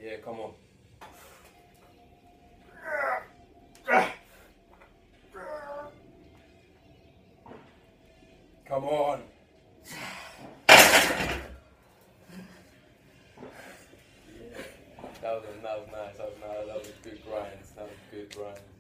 Yeah, come on. Come on. That was nice. That was good grind. That was good grind.